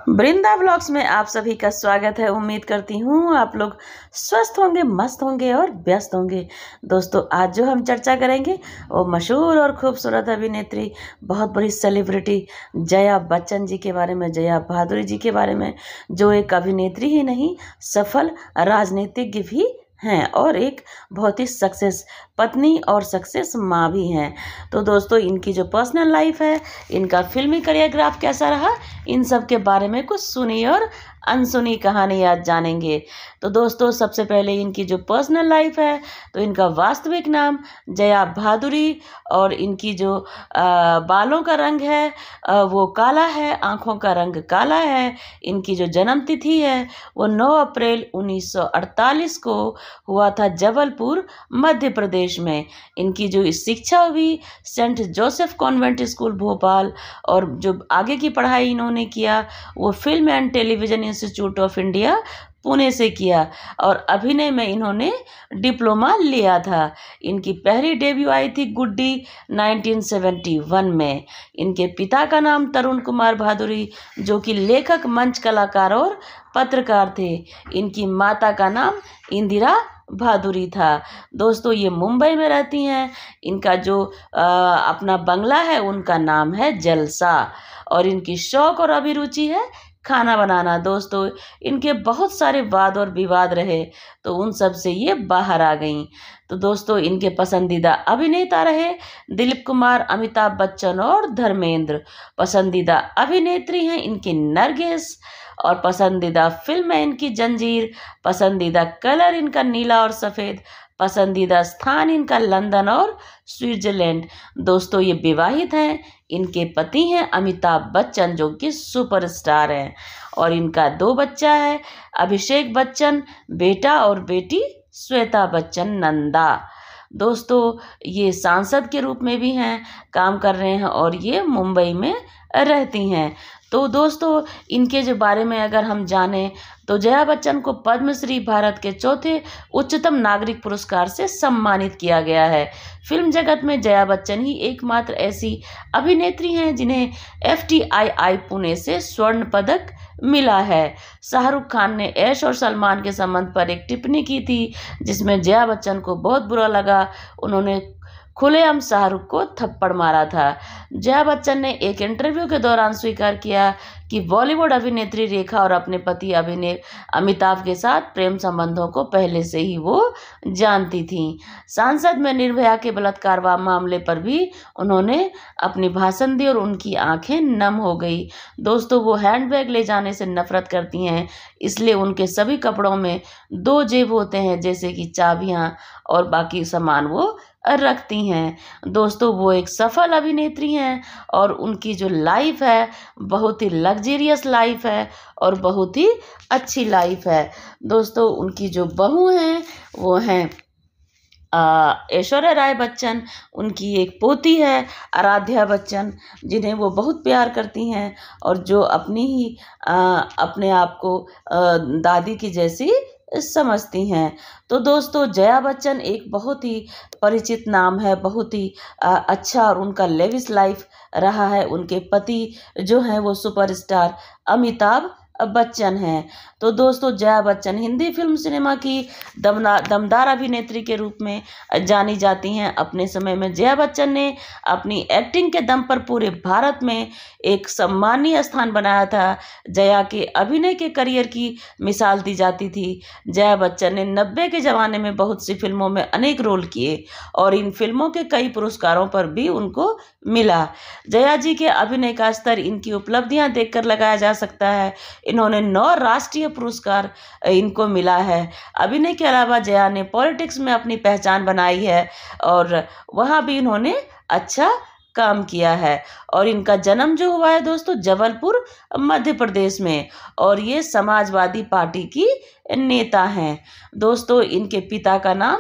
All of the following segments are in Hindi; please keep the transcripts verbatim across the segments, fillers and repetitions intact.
वृंदा व्लॉग्स में आप सभी का स्वागत है। उम्मीद करती हूँ आप लोग स्वस्थ होंगे, मस्त होंगे और व्यस्त होंगे। दोस्तों, आज जो हम चर्चा करेंगे वो मशहूर और खूबसूरत अभिनेत्री, बहुत बड़ी सेलिब्रिटी जया बच्चन जी के बारे में, जया बहादुरी जी के बारे में, जो एक अभिनेत्री ही नहीं, सफल राजनीतिज्ञ भी हैं और एक बहुत ही सक्सेस पत्नी और सक्सेस माँ भी हैं। तो दोस्तों, इनकी जो पर्सनल लाइफ है, इनका फिल्मी करियर ग्राफ कैसा रहा, इन सब के बारे में कुछ सुनी और अनसुनी कहानी आज जानेंगे। तो दोस्तों, सबसे पहले इनकी जो पर्सनल लाइफ है, तो इनका वास्तविक नाम जया बहादुरी और इनकी जो आ, बालों का रंग है आ, वो काला है, आँखों का रंग काला है। इनकी जो जन्म तिथि है वो नौ अप्रैल उन्नीस सौ अड़तालीस को हुआ था, जबलपुर मध्य प्रदेश में। इनकी जो शिक्षा हुई Saint Joseph convent school Bhopal, और जो आगे की पढ़ाई इन्होंने किया वो Film and Television Institute of India Pune से किया, और अभिनय में इन्होंने डिप्लोमा लिया था। इनकी पहली डेब्यू आई थी गुड्डी उन्नीस सौ इकहत्तर में। इनके पिता का नाम तरुण कुमार बहादुरी, जो कि लेखक, मंच कलाकार और पत्रकार थे। इनकी माता का नाम इंदिरा बहादुरी था। दोस्तों, ये मुंबई में रहती हैं। इनका जो आ, अपना बंगला है उनका नाम है जलसा, और इनकी शौक और अभिरुचि है खाना बनाना। दोस्तों, इनके बहुत सारे वाद और विवाद रहे, तो उन सब से ये बाहर आ गईं। तो दोस्तों, इनके पसंदीदा अभिनेता रहे दिलीप कुमार, अमिताभ बच्चन और धर्मेंद्र। पसंदीदा अभिनेत्री हैं इनकी नरगिस, और पसंदीदा फिल्म है इनकी जंजीर। पसंदीदा कलर इनका नीला और सफ़ेद। पसंदीदा स्थान इनका लंदन और स्विट्जरलैंड। दोस्तों, ये विवाहित हैं। इनके पति हैं अमिताभ बच्चन, जो कि सुपरस्टार हैं, और इनका दो बच्चा है, अभिषेक बच्चन बेटा और बेटी श्वेता बच्चन नंदा। दोस्तों, ये सांसद के रूप में भी हैं, काम कर रहे हैं, और ये मुंबई में रहती हैं। तो दोस्तों, इनके जो बारे में अगर हम जानें तो जया बच्चन को पद्मश्री, भारत के चौथे उच्चतम नागरिक पुरस्कार से सम्मानित किया गया है। फिल्म जगत में जया बच्चन ही एकमात्र ऐसी अभिनेत्री हैं जिन्हें F T I I Pune से स्वर्ण पदक मिला है। शाहरुख खान ने ऐश और सलमान के संबंध पर एक टिप्पणी की थी जिसमें जया बच्चन को बहुत बुरा लगा। उन्होंने खुलेआम शाहरुख को थप्पड़ मारा था। जया बच्चन ने एक इंटरव्यू के दौरान स्वीकार किया कि बॉलीवुड अभिनेत्री रेखा और अपने पति अभिनेता अमिताभ के साथ प्रेम संबंधों को पहले से ही वो जानती थीं। सांसद में निर्भया के बलात्कार मामले पर भी उन्होंने अपनी भाषण दी और उनकी आंखें नम हो गई। दोस्तों, वो हैंडबैग ले जाने से नफरत करती हैं, इसलिए उनके सभी कपड़ों में दो जेब होते हैं, जैसे कि चाबियां और बाकी सामान वो रखती हैं। दोस्तों, वो एक सफल अभिनेत्री हैं, और उनकी जो लाइफ है बहुत ही लग्जरियस लाइफ है और बहुत ही अच्छी लाइफ है। दोस्तों, उनकी जो बहू हैं वो हैं ऐश्वर्या राय बच्चन। उनकी एक पोती है आराध्या बच्चन, जिन्हें वो बहुत प्यार करती हैं और जो अपनी ही आ, अपने आप को आ, दादी की जैसी समझती हैं। तो दोस्तों, जया बच्चन एक बहुत ही परिचित नाम है, बहुत ही आ, अच्छा, और उनका लेविश लाइफ रहा है। उनके पति जो हैं वो सुपरस्टार अमिताभ बच्चन हैं। तो दोस्तों, जया बच्चन हिंदी फिल्म सिनेमा की दमदा दमदार अभिनेत्री के रूप में जानी जाती हैं। अपने समय में जया बच्चन ने अपनी एक्टिंग के दम पर पूरे भारत में एक सम्मानीय स्थान बनाया था। जया के अभिनय के करियर की मिसाल दी जाती थी। जया बच्चन ने नब्बे के ज़माने में बहुत सी फिल्मों में अनेक रोल किए, और इन फिल्मों के कई पुरस्कारों पर भी उनको मिला। जया जी के अभिनय का स्तर इनकी उपलब्धियां देखकर लगाया जा सकता है। इन्होंने नौ राष्ट्रीय पुरस्कार इनको मिला है। अभिनय के अलावा जया ने पॉलिटिक्स में अपनी पहचान बनाई है, और वहाँ भी इन्होंने अच्छा काम किया है। और इनका जन्म जो हुआ है दोस्तों जबलपुर मध्य प्रदेश में, और ये समाजवादी पार्टी की नेता हैं। दोस्तों, इनके पिता का नाम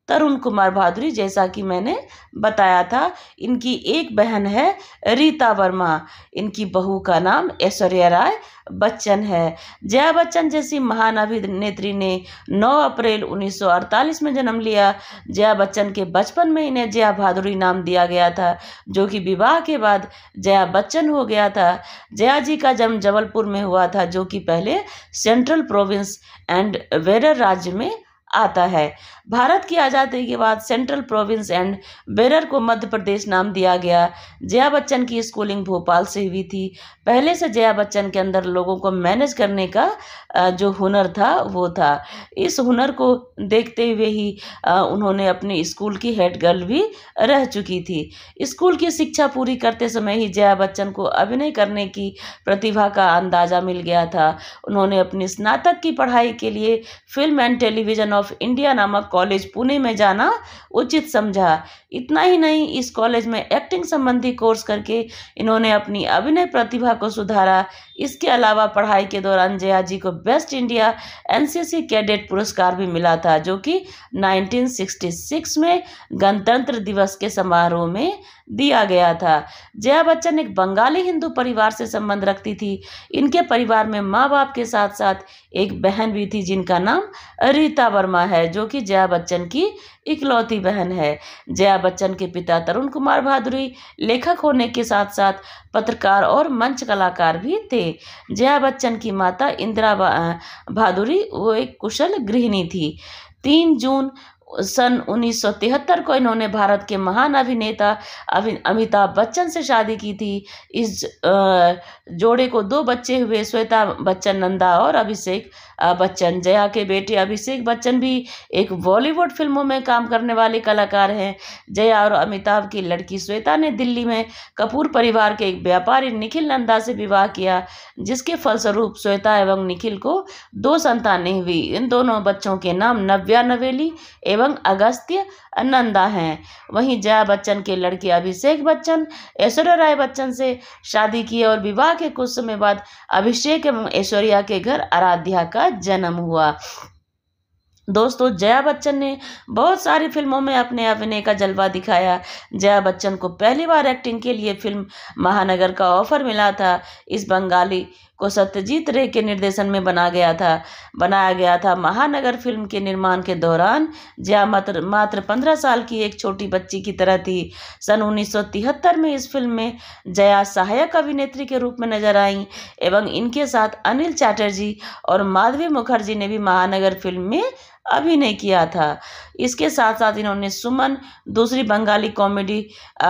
तरुण कुमार भादुरी, जैसा कि मैंने बताया था। इनकी एक बहन है रीता वर्मा, इनकी बहू का नाम ऐश्वर्या राय बच्चन है। जया बच्चन जैसी महान अभिनेत्री ने नौ अप्रैल उन्नीस सौ अड़तालीस में जन्म लिया। जया बच्चन के बचपन में इन्हें जया भादुरी नाम दिया गया था, जो कि विवाह के बाद जया बच्चन हो गया था। जया जी का जन्म जबलपुर में हुआ था, जो कि पहले सेंट्रल प्रोविंस एंड बेरर राज्य में आता है। भारत की आज़ादी के बाद सेंट्रल प्रोविंस एंड बेरर को मध्य प्रदेश नाम दिया गया। जया बच्चन की स्कूलिंग भोपाल से हुई थी। पहले से जया बच्चन के अंदर लोगों को मैनेज करने का जो हुनर था वो था। इस हुनर को देखते हुए ही उन्होंने अपने स्कूल की हेड गर्ल भी रह चुकी थी। स्कूल की शिक्षा पूरी करते समय ही जया बच्चन को अभिनय करने की प्रतिभा का अंदाजा मिल गया था। उन्होंने अपनी स्नातक की पढ़ाई के लिए Film and Television of India नामक कॉलेज पुणे में जाना उचित समझा। इतना ही नहीं, इस कॉलेज में एक्टिंग संबंधी कोर्स करके इन्होंने अपनी अभिनय प्रतिभा को सुधारा। इसके अलावा पढ़ाई के दौरान जया जी को बेस्ट इंडिया एनसीसी कैडेट पुरस्कार भी मिला था, जो कि उन्नीस सौ छियासठ में गणतंत्र दिवस के समारोह में दिया गया था। जया बच्चन एक बंगाली हिंदू परिवार से संबंध रखती थी। इनके परिवार में माँ बाप के साथ साथ एक बहन भी थी, जिनका नाम रीता वर्मा है, जो कि जया बच्चन की इकलौती बहन है। जया बच्चन के पिता तरुण कुमार भादुरी लेखक होने के साथ साथ पत्रकार और मंच कलाकार भी थे। जया बच्चन की माता इंदिरा भादुरी वो एक कुशल गृहिणी थी। तीन जून सन उन्नीस सौ तिहत्तर को इन्होंने भारत के महान अभिनेता अमिताभ बच्चन से शादी की थी। इस जोड़े को दो बच्चे हुए, श्वेता बच्चन नंदा और अभिषेक बच्चन। जया के बेटे अभिषेक बच्चन भी एक बॉलीवुड फिल्मों में काम करने वाले कलाकार हैं। जया और अमिताभ की लड़की श्वेता ने दिल्ली में कपूर परिवार के एक व्यापारी निखिल नंदा से विवाह किया, जिसके फलस्वरूप श्वेता एवं निखिल को दो संतानें हुई। इन दोनों बच्चों के नाम नव्या नवेली एवं अगस्त्य नंदा हैं। वहीं जया बच्चन के लड़के अभिषेक बच्चन ऐश्वर्या राय बच्चन से शादी की और विवाह के कुछ समय बाद अभिषेक एवं ऐश्वर्या के घर आराध्या का जन्म हुआ। दोस्तों, जया बच्चन ने बहुत सारी फिल्मों में अपने अभिनय का जलवा दिखाया। जया बच्चन को पहली बार एक्टिंग के लिए फिल्म महानगर का ऑफर मिला था। इस बंगाली को सत्यजीत रे के निर्देशन में बना गया था बनाया गया था। महानगर फिल्म के निर्माण के दौरान जया मात्र मात्र पंद्रह साल की एक छोटी बच्ची की तरह थी। सन उन्नीस सौ तिहत्तर में इस फिल्म में जया सहायक अभिनेत्री के रूप में नजर आई एवं इनके साथ अनिल चैटर्जी और माधवी मुखर्जी ने भी महानगर फिल्म में अभिनय किया था। इसके साथ साथ इन्होंने सुमन दूसरी बंगाली कॉमेडी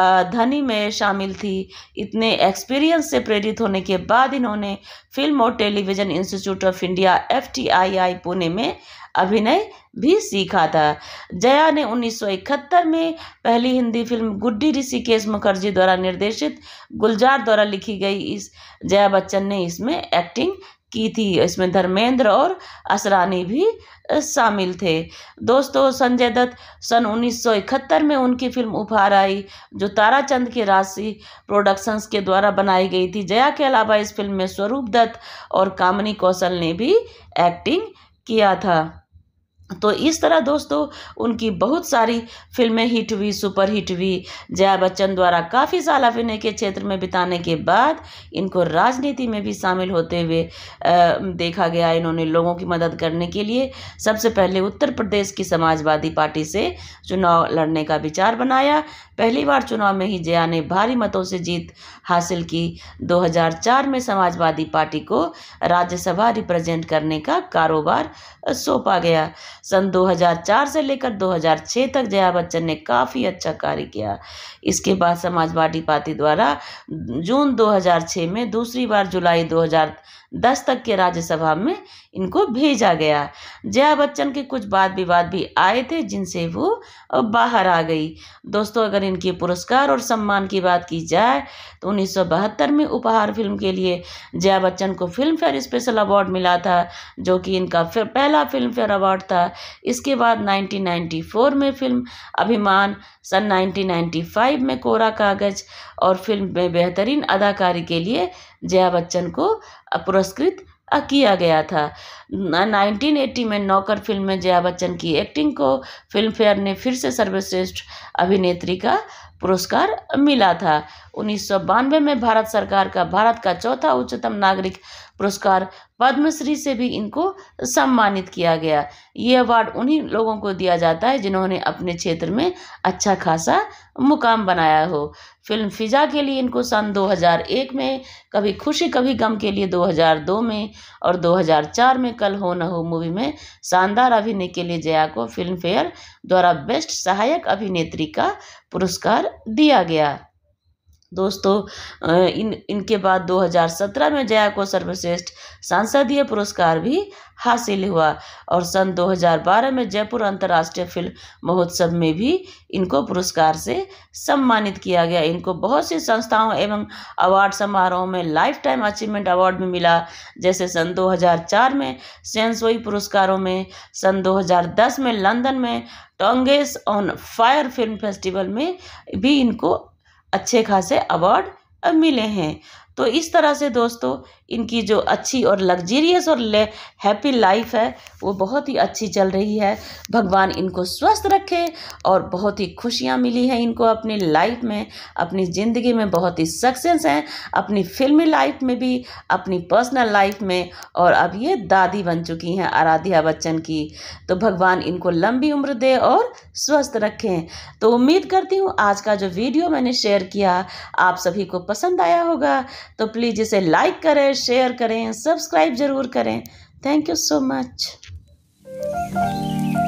धनी में शामिल थी। इतने एक्सपीरियंस से प्रेरित होने के बाद इन्होंने फिल्म और Television Institute of India F T I I Pune में अभिनय भी सीखा था। जया ने उन्नीस सौ इकहत्तर में पहली हिंदी फिल्म गुड्डी ऋषिकेश मुखर्जी द्वारा निर्देशित गुलजार द्वारा लिखी गई इस जया बच्चन ने इसमें एक्टिंग की थी। इसमें धर्मेंद्र और असरानी भी शामिल थे। दोस्तों, संजय दत्त सन उन्नीस सौ इकहत्तर में उनकी फिल्म उपहार आई, जो ताराचंद के राशि प्रोडक्शंस के द्वारा बनाई गई थी। जया के अलावा इस फिल्म में स्वरूप दत्त और कामिनी कौशल ने भी एक्टिंग किया था। तो इस तरह दोस्तों उनकी बहुत सारी फिल्में हिट हुई, सुपर हिट हुई। जया बच्चन द्वारा काफ़ी साल अभिनय के क्षेत्र में बिताने के बाद इनको राजनीति में भी शामिल होते हुए देखा गया। इन्होंने लोगों की मदद करने के लिए सबसे पहले उत्तर प्रदेश की समाजवादी पार्टी से चुनाव लड़ने का विचार बनाया। पहली बार चुनाव में ही जया ने भारी मतों से जीत हासिल की। दो हज़ार चार में समाजवादी पार्टी को राज्यसभा रिप्रेजेंट करने का कारोबार सौंपा गया। सन दो हज़ार चार से लेकर दो हज़ार छह तक जया बच्चन ने काफ़ी अच्छा कार्य किया। इसके बाद समाजवादी पार्टी द्वारा जून दो हज़ार छह में दूसरी बार जुलाई दो हज़ार दस तक के राज्यसभा में इनको भेजा गया। जया बच्चन के कुछ वाद विवाद भी आए थे, जिनसे वो बाहर आ गई। दोस्तों, अगर इनके पुरस्कार और सम्मान की बात की जाए तो उन्नीस सौ बहत्तर में उपहार फिल्म के लिए जया बच्चन को फिल्म फेयर स्पेशल अवार्ड मिला था, जो कि इनका पहला फिल्म फेयर अवार्ड था। इसके बाद उन्नीस सौ चौरानवे में फिल्म अभिमान, सन उन्नीस सौ पचानवे में कोरा कागज और फिल्म में बेहतरीन अदाकारी के लिए जया बच्चन को पुरस्कृत अ, किया गया था। नाइनटीन एटी में नौकर फिल्म में जया बच्चन की एक्टिंग को फिल्म फेयर ने फिर से सर्वश्रेष्ठ अभिनेत्री का पुरस्कार मिला था। उन्नीस सौ बानवे में भारत सरकार का भारत का चौथा उच्चतम नागरिक पुरस्कार पद्मश्री से भी इनको सम्मानित किया गया। ये अवार्ड उन्हीं लोगों को दिया जाता है जिन्होंने अपने क्षेत्र में अच्छा खासा मुकाम बनाया हो। फिल्म फिजा के लिए इनको सन दो हज़ार एक में, कभी खुशी कभी गम के लिए दो हज़ार दो में और दो हज़ार चार में कल हो न हो मूवी में शानदार अभिनय के लिए जया को फिल्म फेयर द्वारा बेस्ट सहायक अभिनेत्री का पुरस्कार दिया गया। दोस्तों इन इनके बाद दो हज़ार सत्रह में जया को सर्वश्रेष्ठ सांसदीय पुरस्कार भी हासिल हुआ और सन दो हज़ार बारह में जयपुर अंतर्राष्ट्रीय फिल्म महोत्सव में भी इनको पुरस्कार से सम्मानित किया गया। इनको बहुत सी संस्थाओं एवं अवार्ड समारोह में लाइफ टाइम अचीवमेंट अवार्ड भी मिला, जैसे सन दो हज़ार चार में सेंसोई पुरस्कारों में, सन दो हज़ार दस में लंदन में Tongues on Fire Film Festival में भी इनको अच्छे खासे अवार्ड मिले हैं। तो इस तरह से दोस्तों इनकी जो अच्छी और लग्जीरियस और हैप्पी लाइफ है वो बहुत ही अच्छी चल रही है। भगवान इनको स्वस्थ रखे और बहुत ही खुशियाँ मिली हैं इनको अपनी लाइफ में, अपनी ज़िंदगी में बहुत ही सक्सेस हैं, अपनी फिल्मी लाइफ में भी, अपनी पर्सनल लाइफ में, और अब ये दादी बन चुकी हैं आराध्या बच्चन की। तो भगवान इनको लंबी उम्र दे और स्वस्थ रखें। तो उम्मीद करती हूँ आज का जो वीडियो मैंने शेयर किया आप सभी को पसंद आया होगा। तो प्लीज़ इसे लाइक करें, शेयर करें, सब्सक्राइब जरूर करें। Thank you so much.